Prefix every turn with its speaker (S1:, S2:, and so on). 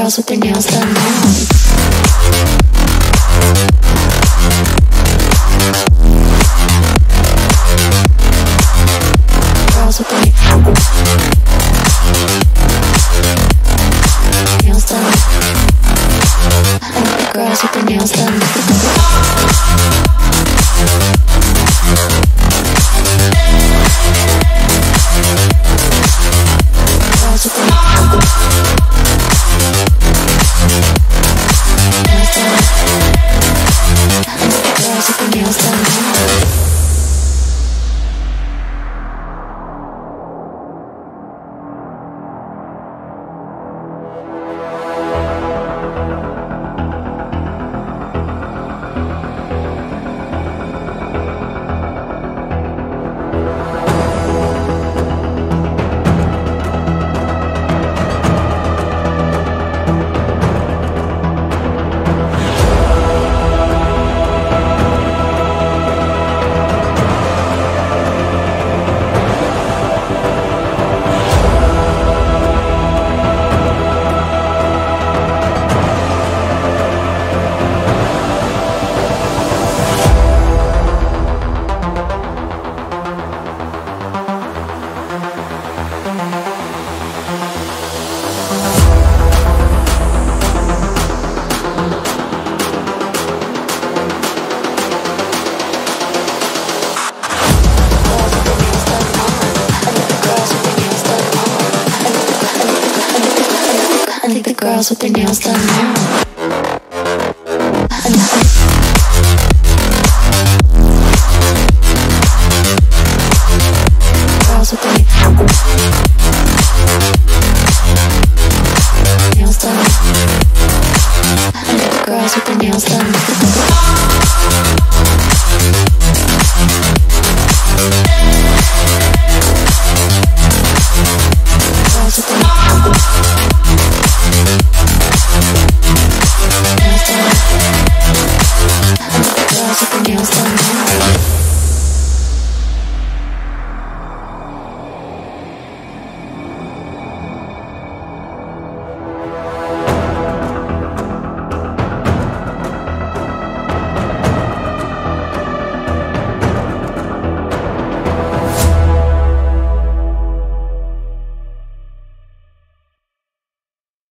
S1: girls with their nails done now. Girls with their nails done. I like the girls with their nails done. Girls with their nails done. I like the girls with their nails done. I think the girls with their nails done now.